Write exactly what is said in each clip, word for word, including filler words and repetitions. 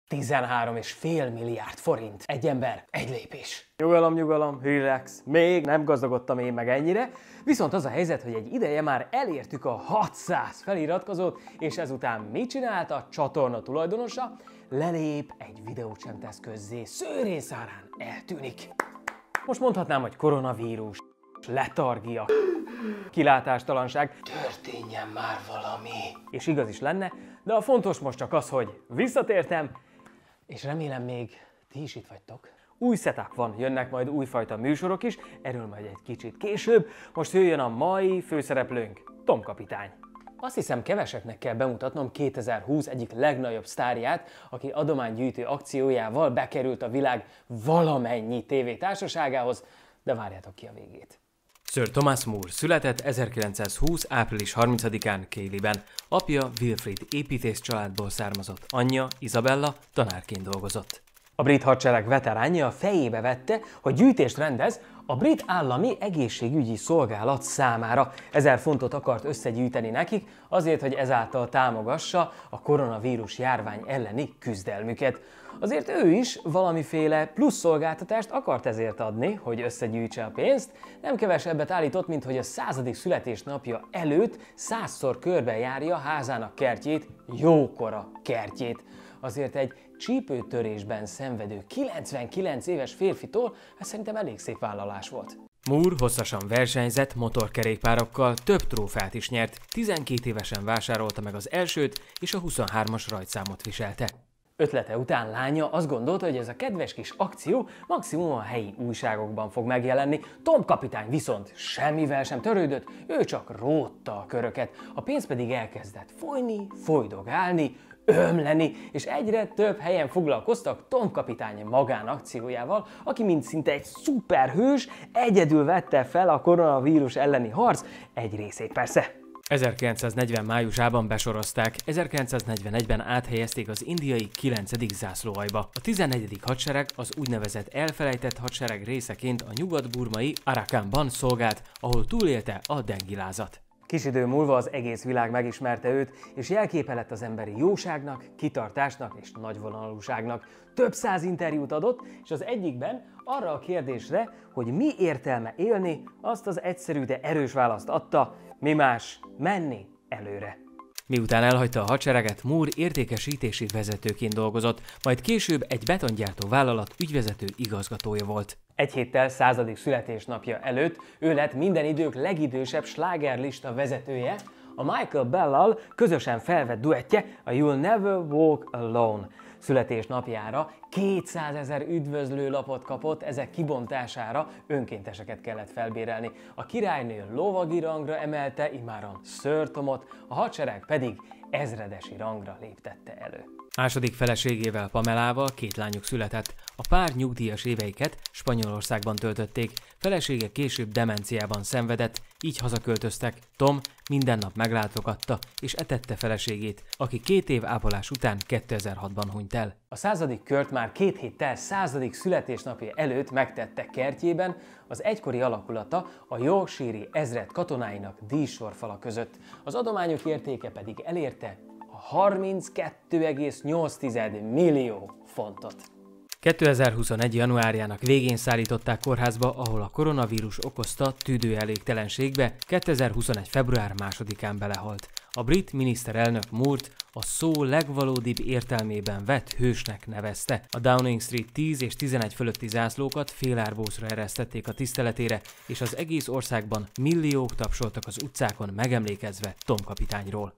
tizenhárom és fél milliárd forint. Egy ember, egy lépés. Nyugalom, nyugalom, relax. Még nem gazdagodtam én meg ennyire. Viszont az a helyzet, hogy egy ideje már elértük a hatszáz feliratkozót, és ezután mit csinált a csatorna tulajdonosa? Lelép, egy videót sem tesz közzé, szőrészárán eltűnik. Most mondhatnám, hogy koronavírus, letargia, kilátástalanság, történjen már valami. És igaz is lenne, de a fontos most csak az, hogy visszatértem, és remélem még ti is itt vagytok. Új setup van, jönnek majd újfajta műsorok is, erről majd egy kicsit később. Most jöjjön a mai főszereplőnk, Tom kapitány. Azt hiszem, keveseknek kell bemutatnom kétezer-húsz egyik legnagyobb sztárját, aki adománygyűjtő akciójával bekerült a világ valamennyi tévétársaságához, de várjátok ki a végét. Sir Thomas More született ezerkilencszázhúsz. április harmincadikán Cayleyben. Apja Wilfrid építész családból származott, anyja Isabella tanárként dolgozott. A brit hadsereg veteránja fejébe vette, hogy gyűjtést rendez a brit állami egészségügyi szolgálat számára. Ezer fontot akart összegyűjteni nekik, azért, hogy ezáltal támogassa a koronavírus járvány elleni küzdelmüket. Azért ő is valamiféle plusz szolgáltatást akart ezért adni, hogy összegyűjtse a pénzt. Nem kevesebbet állított, mint hogy a századik születésnapja előtt százszor körbejárja házának kertjét, jókora kertjét. Azért egy csípőtörésben szenvedő kilencvenkilenc éves férfitól ez szerintem elég szép vállalás volt. Moore hosszasan versenyzett motorkerékpárokkal, több trófeát is nyert, tizenkét évesen vásárolta meg az elsőt, és a huszonhármas rajtszámot viselte. Ötlete után lánya azt gondolta, hogy ez a kedves kis akció maximum a helyi újságokban fog megjelenni. Tom kapitány viszont semmivel sem törődött, ő csak rótta a köröket, a pénz pedig elkezdett folyni, folydogálni, ömleni, és egyre több helyen foglalkoztak Tom kapitány magánakciójával, aki mint szinte egy szuperhős egyedül vette fel a koronavírus elleni harc egy részét persze. ezerkilencszáznegyven májusában besorozták, ezerkilencszáznegyvenegyben áthelyezték az indiai kilencedik zászlóaljba. A tizennegyedik hadsereg az úgynevezett elfelejtett hadsereg részeként a nyugat-burmai Arakanban szolgált, ahol túlélte a dengilázat. Kis idő múlva az egész világ megismerte őt, és jelképe lett az emberi jóságnak, kitartásnak és nagyvonalúságnak. Több száz interjút adott, és az egyikben arra a kérdésre, hogy mi értelme élni, azt az egyszerű, de erős választ adta: mi más, menni előre. Miután elhagyta a hadsereget, Moore értékesítési vezetőként dolgozott, majd később egy betongyártó vállalat ügyvezető igazgatója volt. Egy héttel századik születésnapja előtt ő lett minden idők legidősebb slágerlista vezetője, a Michael Bell-al közösen felvett duettje a You'll Never Walk Alone. Születésnapjára kétszázezer üdvözlőlapot kapott, ezek kibontására önkénteseket kellett felbérelni. A királynő lovagi rangra emelte immáron Sir Tomot, a hadsereg pedig ezredesi rangra léptette elő. Második feleségével, Pamelával két lányuk született. A pár nyugdíjas éveiket Spanyolországban töltötték, felesége később demenciában szenvedett, így hazaköltöztek. Tom minden nap meglátogatta és etette feleségét, aki két év ápolás után kétezer-hatban hunyt el. A századik kört már két héttel századik születésnapja előtt megtette kertjében, az egykori alakulata a Yorkshire-i ezred katonáinak díjsorfala között. Az adományok értéke pedig elérte a harminckettő egész nyolc millió fontot. kétezer-huszonegy. januárjának végén szállították kórházba, ahol a koronavírus okozta tüdőelégtelenségbe, kétezer-huszonegy. február másodikán belehalt. A brit miniszterelnök Moore-t a szó legvalódibb értelmében vett hősnek nevezte. A Downing Street tíz és tizenegy fölötti zászlókat félárbócra eresztették a tiszteletére, és az egész országban milliók tapsoltak az utcákon megemlékezve Tom kapitányról.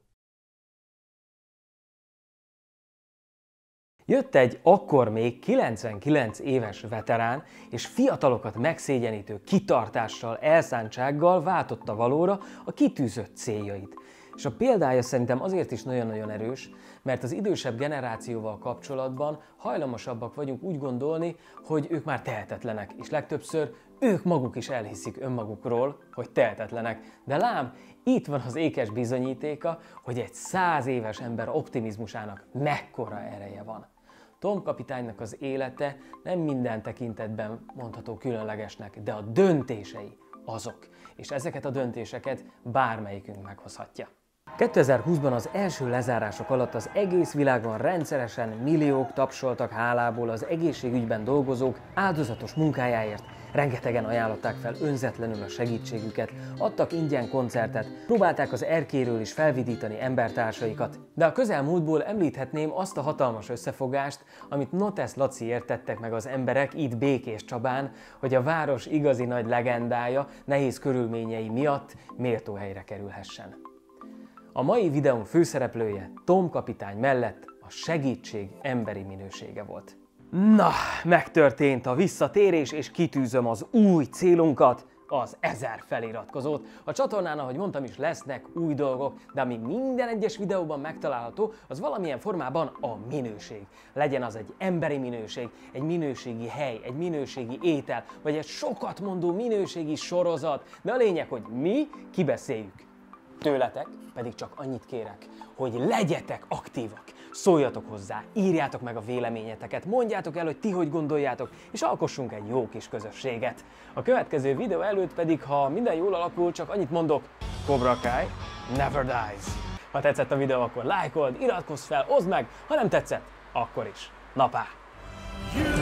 Jött egy akkor még kilencvenkilenc éves veterán, és fiatalokat megszégyenítő kitartással, elszántsággal váltotta valóra a kitűzött céljait. És a példája szerintem azért is nagyon-nagyon erős, mert az idősebb generációval kapcsolatban hajlamosabbak vagyunk úgy gondolni, hogy ők már tehetetlenek, és legtöbbször ők maguk is elhiszik önmagukról, hogy tehetetlenek. De lám, itt van az ékes bizonyítéka, hogy egy száz éves ember optimizmusának mekkora ereje van. Tom kapitánynak az élete nem minden tekintetben mondható különlegesnek, de a döntései azok, és ezeket a döntéseket bármelyikünk meghozhatja. kétezer-húszban az első lezárások alatt az egész világon rendszeresen milliók tapsoltak hálából az egészségügyben dolgozók áldozatos munkájáért. Rengetegen ajánlották fel önzetlenül a segítségüket, adtak ingyen koncertet, próbálták az erkéről is felvidítani embertársaikat. De a közelmúltból említhetném azt a hatalmas összefogást, amit Notesz Laciért tettek meg az emberek itt Békés Csabán, hogy a város igazi nagy legendája nehéz körülményei miatt méltó helyre kerülhessen. A mai videón főszereplője Tom kapitány mellett a segítség emberi minősége volt. Na, megtörtént a visszatérés, és kitűzöm az új célunkat, az ezer feliratkozót. A csatornán, ahogy mondtam is, lesznek új dolgok, de ami minden egyes videóban megtalálható, az valamilyen formában a minőség. Legyen az egy emberi minőség, egy minőségi hely, egy minőségi étel, vagy egy sokat mondó minőségi sorozat, de a lényeg, hogy mi kibeszéljük. Tőletek pedig csak annyit kérek, hogy legyetek aktívak, szóljatok hozzá, írjátok meg a véleményeteket, mondjátok el, hogy ti hogy gondoljátok, és alkossunk egy jó kis közösséget. A következő videó előtt pedig, ha minden jól alakul, csak annyit mondok, Cobra Kai never dies. Ha tetszett a videó, akkor lájkold, iratkozz fel, oszd meg, ha nem tetszett, akkor is. Na pá!